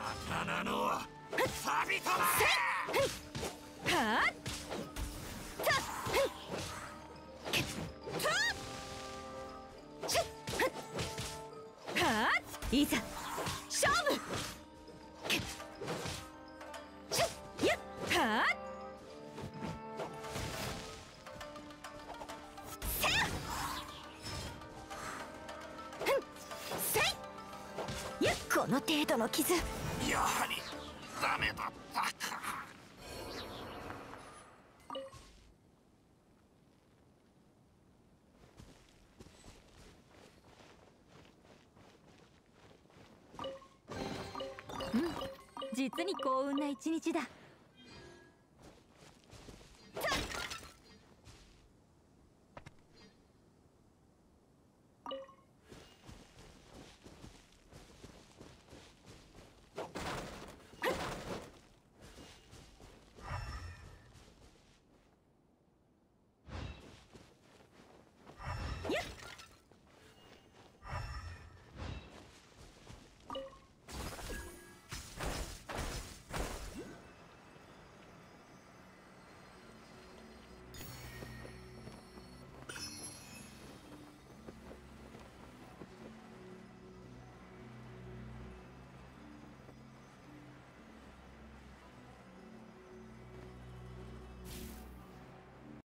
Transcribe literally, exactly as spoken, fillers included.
刀の錆びとなれ。 はあたけたしはあいざ勝負けしやっはあせやふんせいやこの程度の傷やはりダメだったか。 実に幸運な一日だ。